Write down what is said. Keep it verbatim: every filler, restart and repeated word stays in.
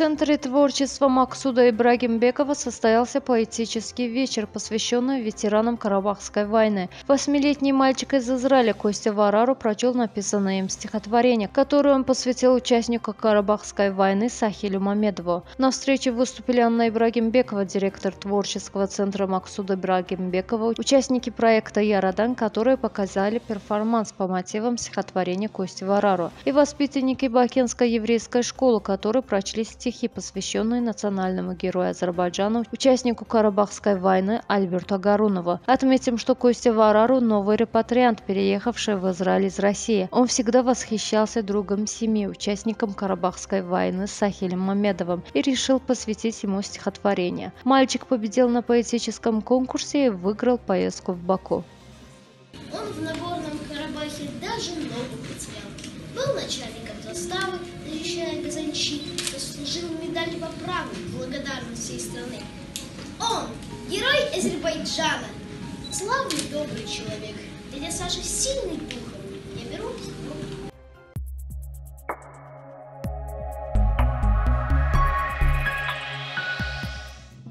Центре творчества Максуда Ибрагимбекова состоялся поэтический вечер, посвященный ветеранам Карабахской войны. Восьмилетний мальчик из Израиля Костя Варару прочел написанное им стихотворение, которое он посвятил участнику Карабахской войны Сахилю Мамедову. На встрече выступили Анна Ибрагимбекова, директор творческого центра Максуда Ибрагимбекова, участники проекта «Ярадан», которые показали перформанс по мотивам стихотворения Кости Варару, и воспитанники Бакинской еврейской школы, которые прочли стихи, посвященные национальному герою Азербайджана, участнику Карабахской войны Альберту Агарунову. Отметим, что Костя Варару – новый репатриант, переехавший в Израиль из России. Он всегда восхищался другом семьи, участником Карабахской войны Сахилем Мамедовым, и решил посвятить ему стихотворение. Мальчик победил на поэтическом конкурсе и выиграл поездку в Баку. Он в Нагорном Карабахе даже ногу потерял. Был начальником заставы, защищая газончи, заслужил медаль по праву, благодарность всей страны. Он – герой Азербайджана, славный добрый человек. Дядя Саша сильный дух,